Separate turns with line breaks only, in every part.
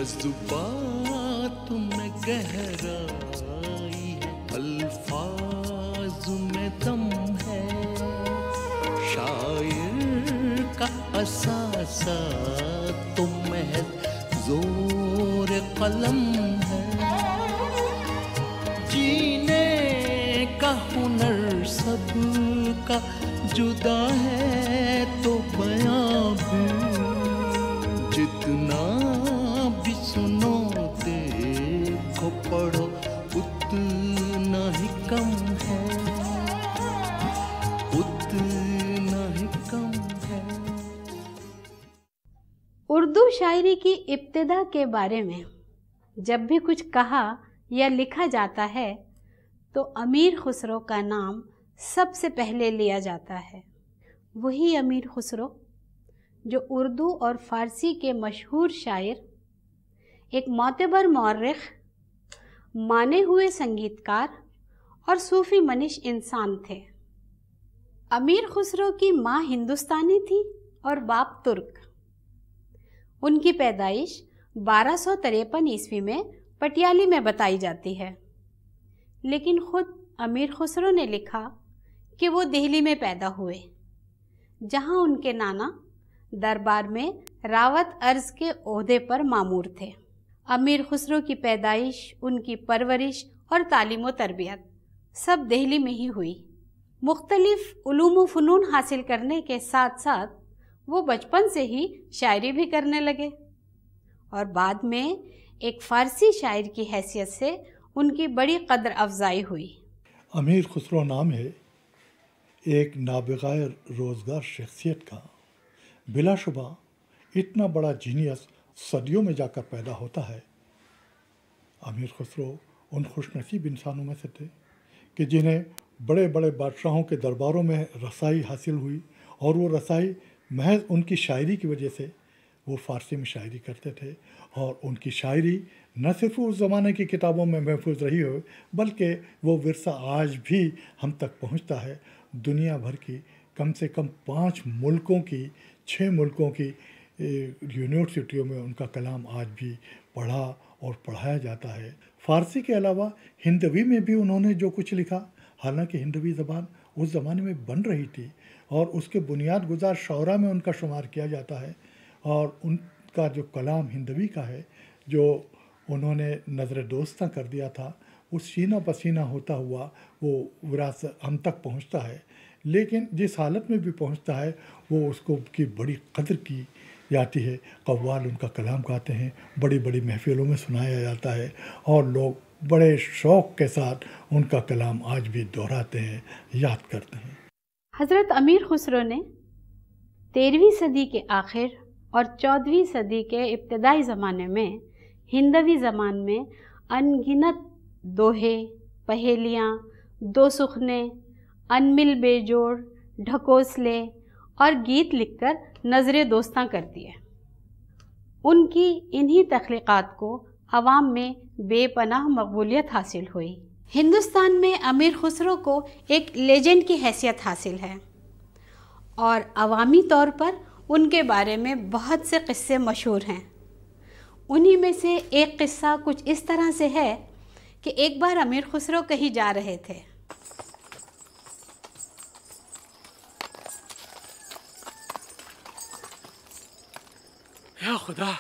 जज्बात में गहराई है, अल्फाज में दम है, शायर का असासा तो महज जोर कलम है। जीने का हुनर सबका जुदा है तो बयां भी जितना भी सुनो देखो पढ़ो उतना ही कम है, उतना ही कम है।
उर्दू शायरी की इब्तिदा के बारे में जब भी कुछ कहा या लिखा जाता है तो अमीर खुसरो का नाम सबसे पहले लिया जाता है। वही अमीर खुसरो जो उर्दू और फ़ारसी के मशहूर शायर, एक मोतबर मौर्रिख, माने हुए संगीतकार और सूफ़ी मनीष इंसान थे। अमीर खुसरो की माँ हिंदुस्तानी थी और बाप तुर्क। उनकी पैदाइश 1253 ईस्वी में पटियाली में बताई जाती है, लेकिन ख़ुद अमीर खुसरो ने लिखा कि वो दिल्ली में पैदा हुए, जहाँ उनके नाना दरबार में रावत अर्ज़ के ओहदे पर मामूर थे। अमीर खुसरो की पैदाइश, उनकी परवरिश और तालीम व तरबियत सब दिल्ली में ही हुई। मुख्तलिफ उलूम व फ़नून हासिल करने के साथ साथ वो बचपन से ही शायरी भी करने लगे और बाद में एक फ़ारसी शायर की हैसियत से उनकी बड़ी कदर अफजाई हुई।
अमीर खुसरो नाम है एक नाबिगाए रोज़गार शख्सियत का। बिलाशुबा इतना बड़ा जीनियस सदियों में जाकर पैदा होता है। अमीर खुसरो उन खुशनसीब इंसानों में से थे कि जिन्हें बड़े बड़े बादशाहों के दरबारों में रसाई हासिल हुई, और वो रसाई महज उनकी शायरी की वजह से। वो फ़ारसी में शायरी करते थे और उनकी शायरी न सिर्फ उस ज़माने की किताबों में महफूज रही हो, बल्कि वो विरसा आज भी हम तक पहुंचता है। दुनिया भर की कम से कम 5 मुल्कों की, 6 मुल्कों की यूनिवर्सिटियों में उनका कलाम आज भी पढ़ा और पढ़ाया जाता है। फ़ारसी के अलावा हिंदवी में भी उन्होंने जो कुछ लिखा, हालांकि हिंदवी ज़बान उस ज़माने में बन रही थी और उसके बुनियाद गुजार शौरा में उनका शुमार किया जाता है, और उनका जो कलाम हिंदवी का है, जो उन्होंने नज़र दोस्तां कर दिया था, उस सीना पसीना होता हुआ वो विरासत हम तक पहुंचता है। लेकिन जिस हालत में भी पहुंचता है वो उसको की बड़ी कदर की जाती है। कव्वाल उनका कलाम गाते हैं, बड़ी बड़ी महफ़िलों में सुनाया जाता है और लोग बड़े शौक़ के साथ उनका कलाम आज भी दोहराते हैं, याद करते हैं।
हज़रत अमीर खुसरो ने 13वीं सदी के आखिर और 14वीं सदी के इब्तदाई ज़माने में हिंदवी ज़बान में अनगिनत दोहे, पहेलियाँ, दो सुखने, अनमिल बेजोड़, ढकोसले और गीत लिखकर नज़रे दोस्तां कर दिए। उनकी इन्हीं तख्लीक़ात को अवाम में बेपनाह मकबूलियत हासिल हुई। हिंदुस्तान में अमीर खुसरो को एक लेजेंड की हैसियत हासिल है और अवामी तौर पर उनके बारे में बहुत से क़िस्से मशहूर हैं। उन्हीं में से एक क़िस्सा कुछ इस तरह से है कि एक बार अमीर खुसरो कहीं जा रहे थे।
या खुदा,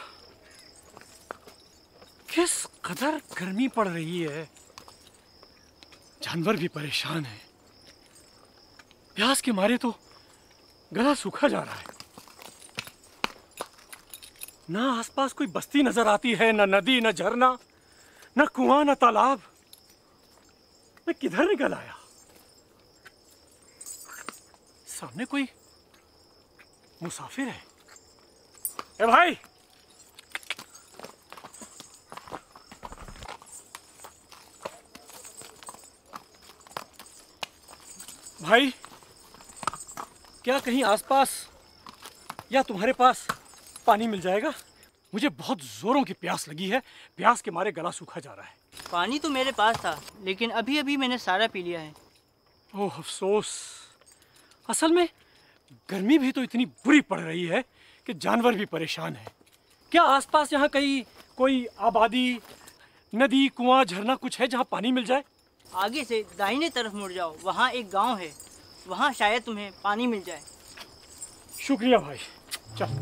किस कदर गर्मी पड़ रही है। जानवर भी परेशान है। प्यास के मारे तो गला सूखा जा रहा है। ना आसपास कोई बस्ती नजर आती है, ना नदी, ना झरना, ना कुआं, ना तालाब। मैं किधर निकल आया? सामने कोई मुसाफिर है। ए भाई, भाई, क्या कहीं आसपास या तुम्हारे पास पानी मिल जाएगा? मुझे बहुत जोरों की प्यास लगी है। प्यास के मारे गला सूखा जा रहा है।
पानी तो मेरे पास था, लेकिन अभी अभी मैंने सारा पी लिया है।
ओह अफसोस। असल में गर्मी भी तो इतनी बुरी पड़ रही है कि जानवर भी परेशान है। क्या आसपास यहाँ कहीं कोई आबादी, नदी, कुआं, झरना कुछ है जहाँ पानी मिल जाए?
आगे से दाहिने तरफ मुड़ जाओ, वहाँ एक गांव है, वहाँ शायद तुम्हें पानी मिल जाए।
शुक्रिया भाई, चल।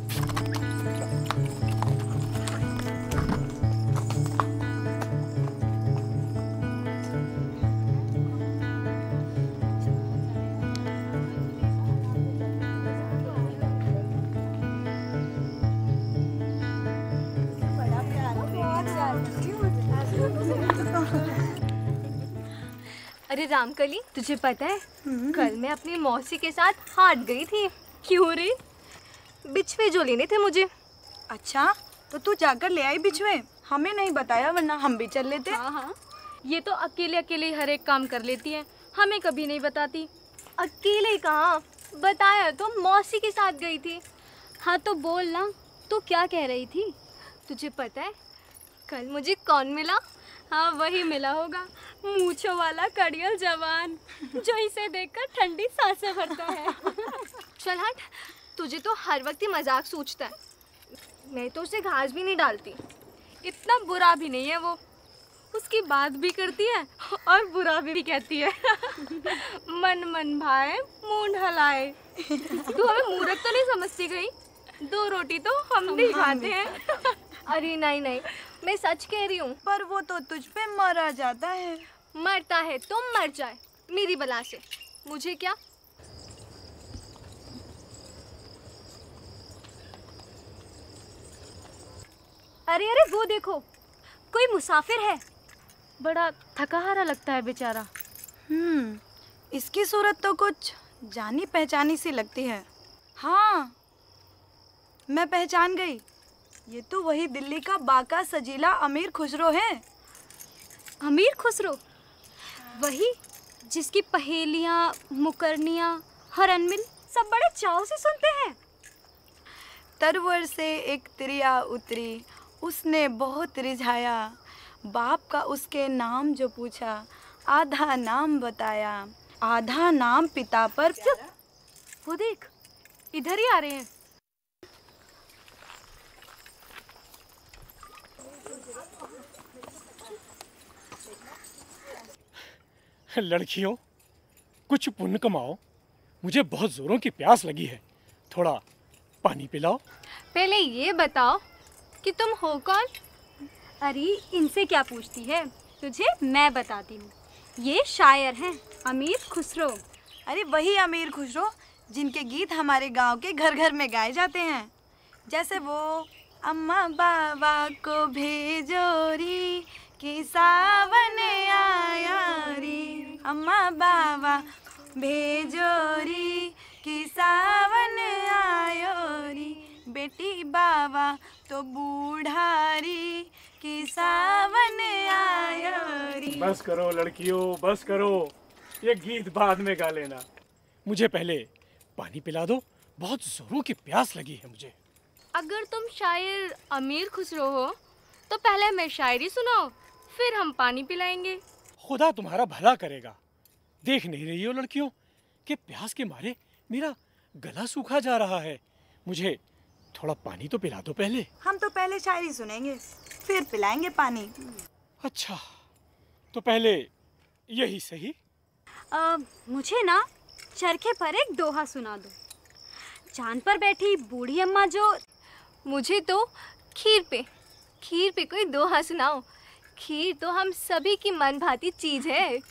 अरे रामकली, तुझे पता है कल मैं अपनी मौसी के साथ हाट गई थी। क्यों रे? बिछवे जो लेने थे मुझे।
अच्छा, तो तू जाकर ले आई बिछवे, हमें नहीं बताया, वरना हम भी चल लेते।
हाँ, ये तो अकेले अकेले हर एक काम कर लेती है, हमें कभी नहीं बताती। अकेले कहाँ, बताया तो मौसी के साथ गई थी। हाँ तो बोल ना, तू क्या कह रही थी? तुझे पता है कल मुझे कौन मिला? हाँ, वही मिला होगा, मूंछों वाला कड़ियल जवान, जो इसे देखकर ठंडी सांसें भरता है। चल हट, तुझे तो हर वक्त ही मजाक सूझता है। मैं तो उसे घास भी नहीं डालती, इतना बुरा भी नहीं है वो। उसकी बात भी करती है और बुरा भी कहती है। मन मन भाए मुंह ढलाए। तू हमें मूर्ख तो नहीं समझती गई? 2 रोटी तो हम भी खाते हैं। अरे नहीं नहीं, मैं सच कह रही हूँ।
पर वो तो तुझ पे मारा जाता है।
मरता है तो मर जाए, मेरी बला से मुझे क्या। अरे अरे वो देखो, कोई मुसाफिर है, बड़ा थका हारा लगता है बेचारा।
इसकी सूरत तो कुछ जानी पहचानी सी लगती है। हाँ, मैं पहचान गई, ये तो वही दिल्ली का बाका सजीला अमीर खुसरो है।
अमीर खुसरो? वही जिसकी पहेलियाँ, मुकरनियाँ, हरनमिल सब बड़े चाव से सुनते हैं।
तरवर से एक तिरिया उतरी, उसने बहुत रिझाया, बाप का उसके नाम जो पूछा, आधा नाम बताया, आधा नाम पिता पर।
वो देख, इधर ही आ रहे हैं।
लड़कियों, कुछ पुण्य कमाओ, मुझे बहुत जोरों की प्यास लगी है, थोड़ा पानी पिलाओ।
पहले ये बताओ कि तुम हो कौन? अरे इनसे क्या पूछती है, तुझे मैं बताती हूँ। ये शायर हैं अमीर खुसरो।
अरे वही अमीर खुसरो जिनके गीत हमारे गांव के घर घर में गाए जाते हैं, जैसे वो अम्मा बाबा को भेजो री कि सावन आया री, अम्मा बाबा भेजो री कि सावन आयो री, बेटी बाबा तो बूढ़ारी कि सावन आयो री।
बस करो लड़कियों, बस करो, ये गीत बाद में गा लेना, मुझे पहले पानी पिला दो, बहुत जोरों की प्यास लगी है मुझे।
अगर तुम शायर अमीर खुसरो हो तो पहले हमें शायरी सुनाओ, फिर हम पानी पिलाएंगे।
खुदा तुम्हारा भला करेगा। देख नहीं रही हो लड़कियों कि प्यास के मारे मेरा गला सूखा जा रहा है, मुझे थोड़ा पानी तो पिला दो पहले।
हम तो पहले शायरी सुनेंगे, फिर पिलाएंगे पानी।
अच्छा, तो पहले यही सही।
मुझे ना चरखे पर एक दोहा सुना दो। चांद पर बैठी बूढ़ी अम्मा जो, मुझे तो खीर पे कोई दोहा सुनाओ। खीर तो हम सभी की मनभाती चीज है।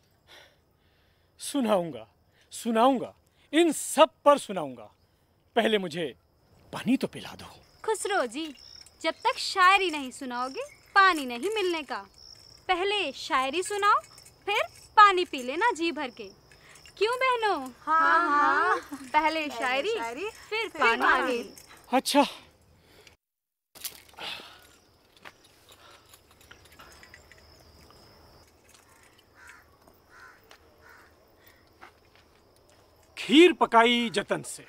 सुनाऊंगा सुनाऊंगा, इन सब पर सुनाऊंगा, पहले मुझे पानी तो पिला दो।
खुसरो जी, जब तक शायरी नहीं सुनाओगे पानी नहीं मिलने का। पहले शायरी सुनाओ, फिर पानी पी लेना जी भर के। क्यों बहनों? हाँ, पहले शायरी फिर पानी।
अच्छा, खीर पकाई जतन से,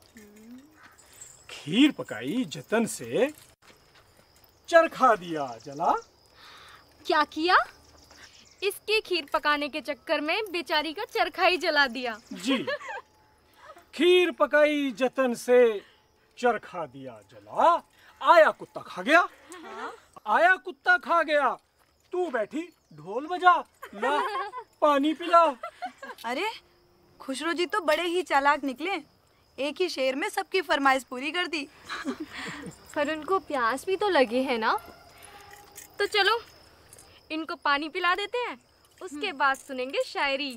खीर पकाई जतन से, चरखा दिया जला।
क्या किया? इसके खीर पकाने के चक्कर में बेचारी का चरखा ही जला दिया।
जी, खीर पकाई जतन से, चरखा दिया जला, आया कुत्ता खा गया। आया कुत्ता खा गया, तू बैठी ढोल बजा, ला पानी पिला।
अरे खुसरो जी तो बड़े ही चालाक निकले, एक ही शेर में सबकी फरमाइश पूरी कर दी।
पर उनको प्यास भी तो लगी है ना, तो चलो इनको पानी पिला देते हैं, उसके बाद सुनेंगे शायरी।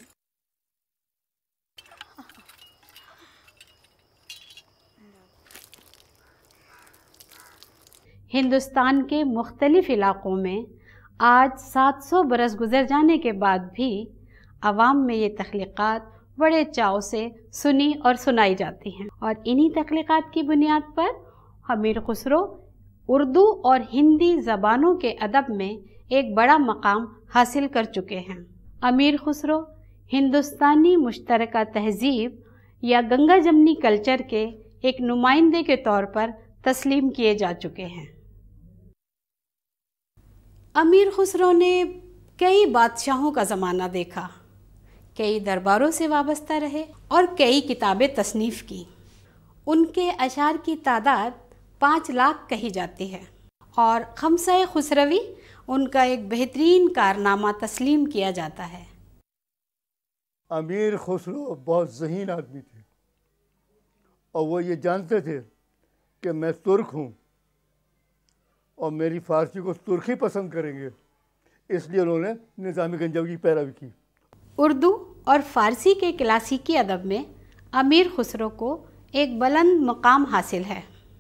हिंदुस्तान के मुख्तलिफ इलाक़ों में आज 700 बरस गुज़र जाने के बाद भी आवाम में ये तख्लीक़ात बड़े चाव से सुनी और सुनाई जाती हैं, और इन्हीं तख्लीक़ात की बुनियाद पर अमीर खुसरो उर्दू और हिंदी ज़बानों के अदब में एक बड़ा मकाम हासिल कर चुके हैं। अमीर खुसरो हिंदुस्तानी मुश्तरका तहज़ीब या गंगा जमनी कल्चर के एक नुमाइंदे के तौर पर तस्लीम किए जा चुके हैं। अमीर खुसरो ने कई बादशाहों का ज़माना देखा, कई दरबारों से वाबस्ता रहे और कई किताबें तसनीफ़ की। उनके अशार की तादाद 5 लाख कही जाती है और खमसा खुसरवी उनका एक बेहतरीन कारनामा तस्लीम किया जाता है।
अमीर खुसरो बहुत ज़हीन आदमी थे और वो ये जानते थे कि मैं तुर्क हूँ और मेरी फ़ारसी को तुर्की पसंद करेंगे, इसलिए उन्होंने निज़ाम गंजवी की पैरवी की। उर्दू
और फ़ारसी के क्लासिकी अदब में अमीर खुसरो को एक बुलंद मकाम हासिल है।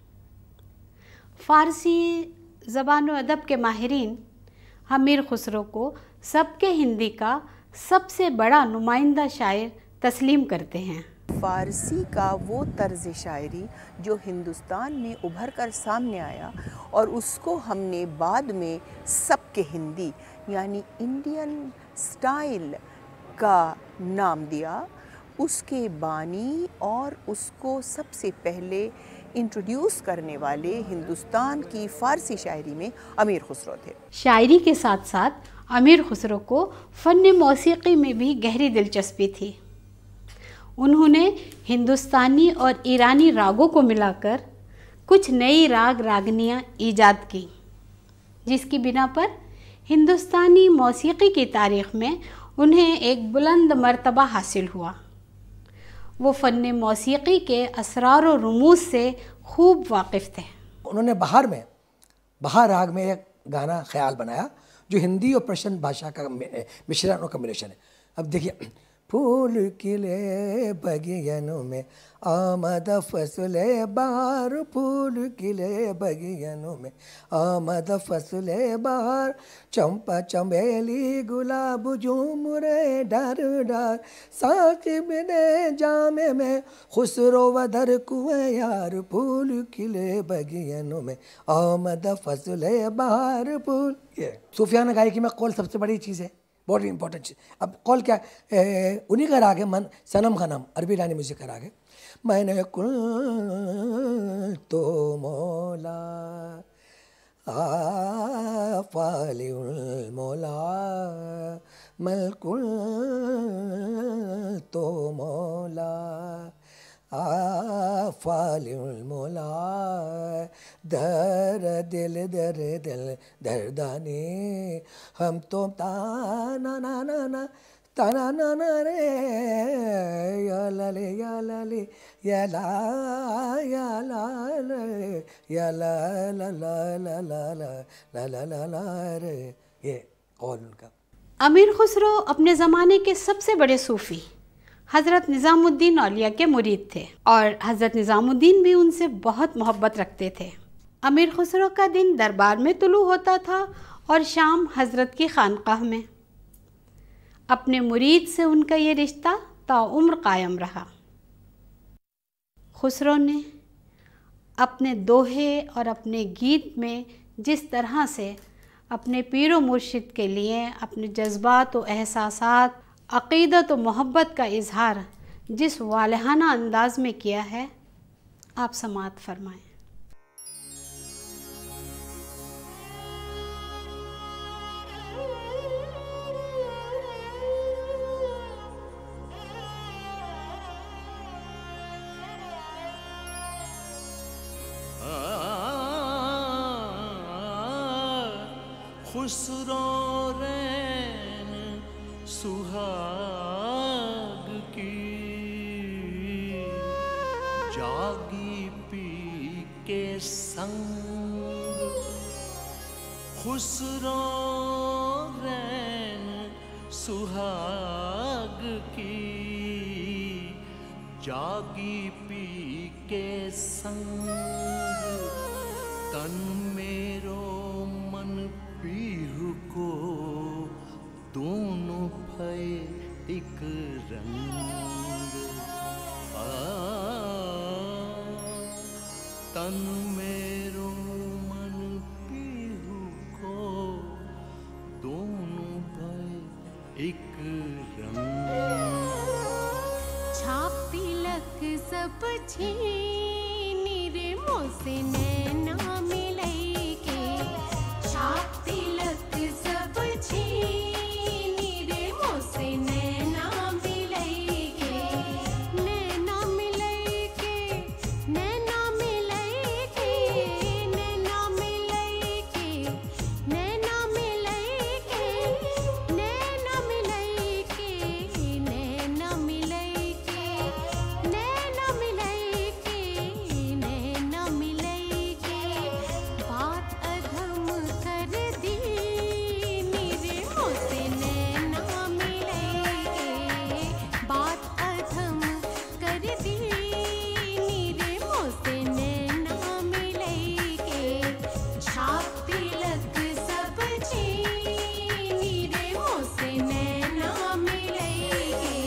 फ़ारसी ज़बान व अदब के माहिरीन अमीर खुसरो को सबके हिंदी का सबसे बड़ा नुमाइंदा शायर तस्लीम करते हैं।
फ़ारसी का वो तर्ज़ शायरी जो हिंदुस्तान में उभर कर सामने आया और उसको हमने बाद में सबके हिंदी यानी इंडियन स्टाइल का नाम दिया, उसके बानी और उसको सबसे पहले इंट्रोड्यूस करने वाले हिंदुस्तान की फ़ारसी शायरी में अमीर खुसरो थे।
शायरी के साथ साथ अमीर खुसरो को फ़न मौसीक़ी में भी गहरी दिलचस्पी थी। उन्होंने हिंदुस्तानी और ईरानी रागों को मिलाकर कुछ नई राग रागनियाँ ईजाद की, जिसकी बिना पर हिंदुस्तानी मौसीक़ी की तारीख़ में उन्हें एक बुलंद मर्तबा हासिल हुआ। वो फ़न मौसीक़ी के असरार और रुमूज़ से खूब वाकिफ़ थे।
उन्होंने बहार राग में एक गाना ख्याल बनाया जो हिंदी और पर्शियन भाषा का मिश्रण और कम्बिनेशन है। अब देखिए, फूल खिले बगियनों में आमद फसले बहार, फूल खिले बगियनों में आमद फसले बहार, चंपा चमेली गुलाब झूमरे डर डर, साकिब ने जामे में खुसरो वदर कुएं यार, फूल खिले बगियनों में आमद फसले बहार फूल। ये सूफियाना गायकी में कौल सबसे बड़ी चीज़ है, बहुत इंपॉर्टेंट चीज़। अब कौल क्या, उन्हीं का राग है मन सनम का नाम, अरबी लानी म्यूज़िक का राग है। मैंने कुल तो मौला फालिउल मौला, मैं कुल तो मौला फालिउल मौला, दर दिल दर्दानी, हम तो ताना ना ना ना ताना ना ना रे, या लाले या लाले या ला या ला रे, या ला ला ला ला ला ला ला ला ला रे। ये कौल उनका।
अमीर खुसरो अपने ज़माने के सबसे बड़े सूफ़ी हज़रत निज़ामुद्दीन औलिया के मुरीद थे और हज़रत निज़ामुद्दीन भी उनसे बहुत मोहब्बत रखते थे। अमीर खुसरो का दिन दरबार में तुलू होता था और शाम हज़रत की खानकाह में। अपने मुरीद से उनका ये रिश्ता ताउम्र कायम रहा। खुसरो ने अपने दोहे और अपने गीत में जिस तरह से अपने पीरो मुर्शिद के लिए अपने जज्बात व एहसासात, अक़ीदत व मोहब्बत का इजहार जिस वालहाना अंदाज में किया है, आप समाअत फरमाएं।
खुसरो रैन सुहाग की, जागी पी के संग। खुसरो रैन सुहाग की, जागी पी के संग। तन मेरो मन पीहू को, दोनों भय एक रंग। तन मेरो मन पीहू को, दोनों भय एक रंग।
छाप तिलक सब छीनी रे मोसे नैना मिलई के। छाप तिलक सब छीनी रे मोसे नैना मिलई के। नैना मिलई के, नैना मिलई के, नैना मिलई के, नैना मिलई के, नैना मिलई के, नैना मिलई के, नैना मिलई के, नैना मिलई के। बात अधम कर दी रे मोसे नैना मिलई के। बात अधम कर दी रे मोसे नैना मिलई के। छाप तिलक सब छीनी रे मोसे नैना मिलई के।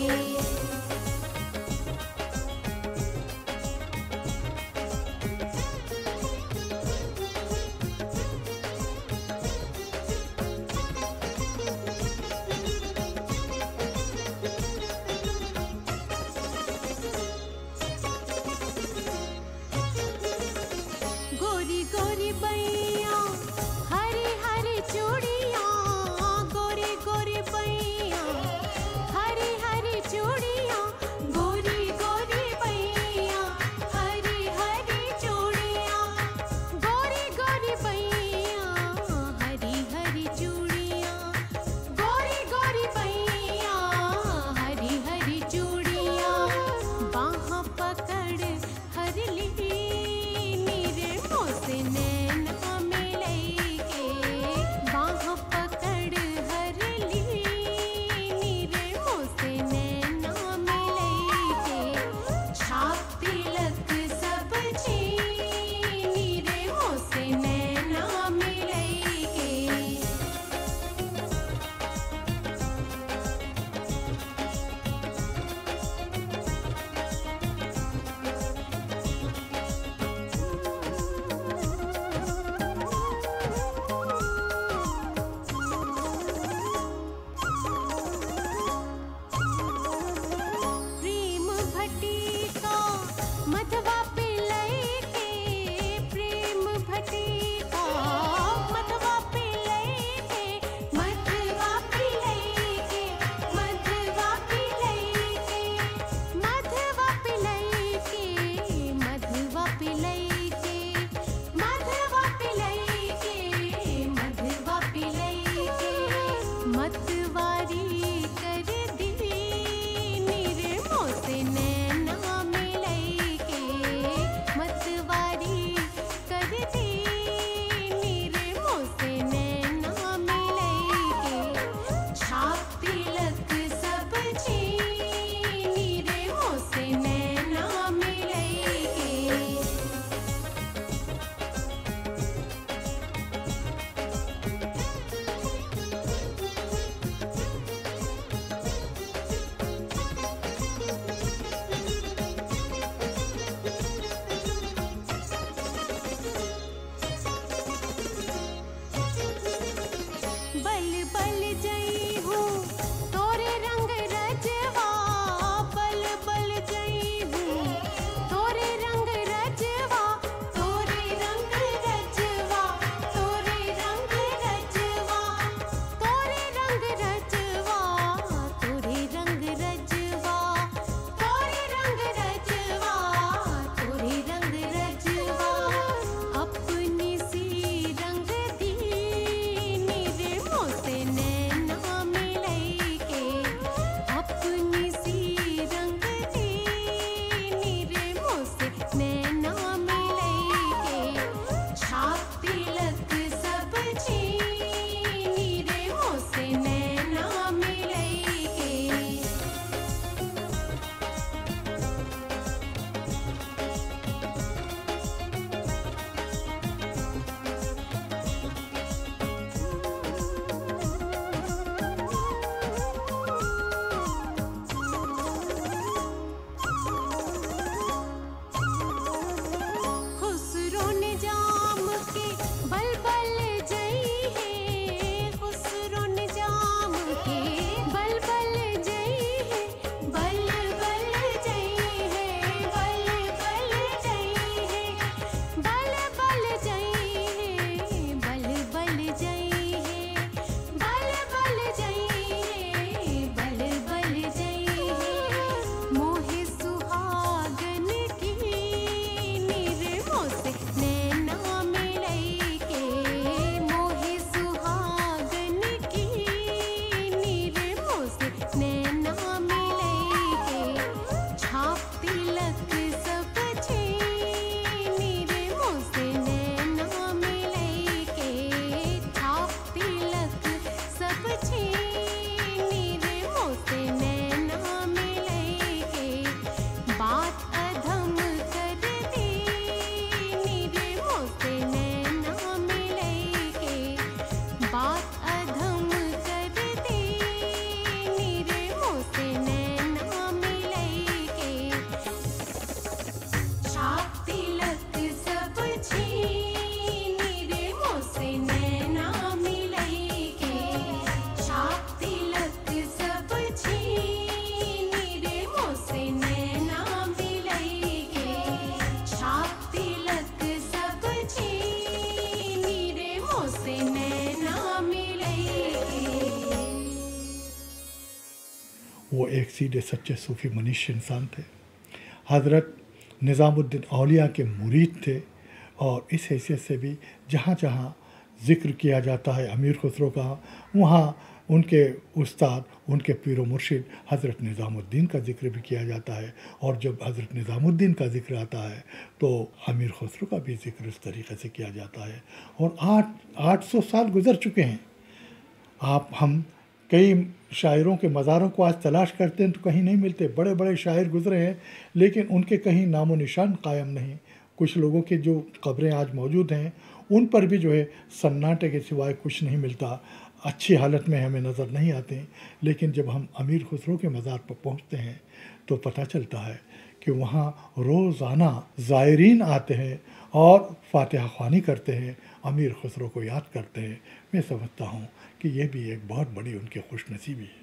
वो एक सीधे सच्चे सूफी मनीष इंसान थे। हज़रत निज़ामुद्दीन औलिया के मुरीद थे और इस हैसियत से भी जहाँ जहाँ ज़िक्र किया जाता है अमीर खुसरो का, वहाँ उनके उस्ताद, उनके पीर व मुर्शिद हज़रत निज़ामुद्दीन का ज़िक्र भी किया जाता है। और जब हज़रत निज़ामुद्दीन का ज़िक्र आता है तो अमीर खुसरो का भी ज़िक्र इस तरीक़े से किया जाता है। और 800 साल गुज़र चुके हैं। हम कई शायरों के मज़ारों को आज तलाश करते हैं तो कहीं नहीं मिलते। बड़े बड़े शायर गुज़रे हैं लेकिन उनके कहीं नामो निशान कायम नहीं। कुछ लोगों के जो कब्रें आज मौजूद हैं उन पर भी जो है सन्नाटे के सिवाय कुछ नहीं मिलता, अच्छी हालत में हमें नज़र नहीं आते। लेकिन जब हम अमीर खुसरो के मज़ार पर पहुंचते हैं तो पता चलता है कि वहाँ रोज़ाना ज़ायरीन आते हैं और फातिहा ख़्वानी करते हैं, अमीर खुसरो को याद करते हैं। मैं समझता हूँ कि ये भी एक बहुत बड़ी उनकी खुशनसीबी है।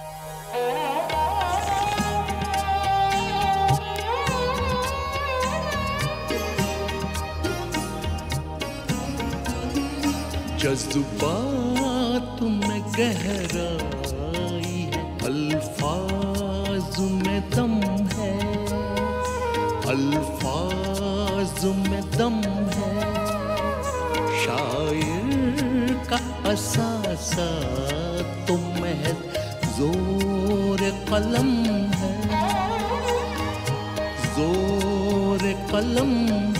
जज्बात में गहराई है, अल्फाज में दम है, अल्फाज में दम है, शायर का असासा तो महज जोर कलम है, जोर कलम